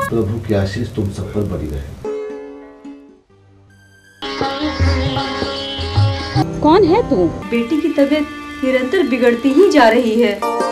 प्रभु की आशीष तुम सब पर बनी रहे। कौन है तू? बेटी की तबीयत निरंतर बिगड़ती ही जा रही है।